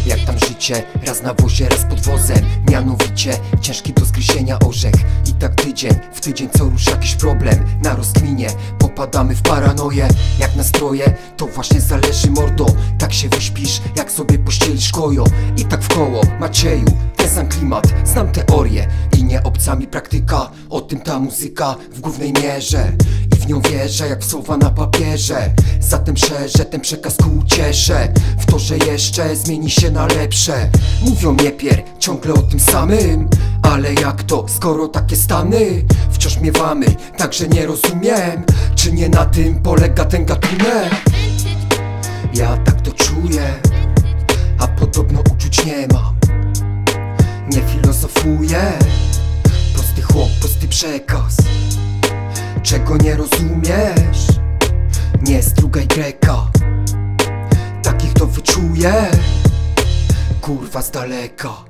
Jak tam życie, raz na wozie, raz pod wozem. Mianowicie ciężki do zgryzienia orzech. I tak tydzień w tydzień co rusz jakiś problem na rozkminie. Popadamy w paranoję. Jak nastroje, to właśnie zależy mordo. Tak się wyśpisz, jak sobie pościelisz kojo. I tak w koło, Macieju, ten sam klimat. Znam teorię i nie obca mi praktyka. O tym ta muzyka w głównej mierze. I w nią wierzę jak słowa na papierze. Zatem szerzę ten przekaz ku ucieszę. W to, że jeszcze zmieni się na lepsze. Mówią nie pier, ciągle o tym samym. Ale jak to, skoro takie stany wciąż miewamy, także nie rozumiem, czy nie na tym polega ten gatunek. Ja tak to czuję, a podobno uczuć nie mam. Nie filozofuję, prosty chłop, prosty przekaz. Czego nie rozumiesz, nie strugaj greka. Takich to wyczuję, kurwa z daleka.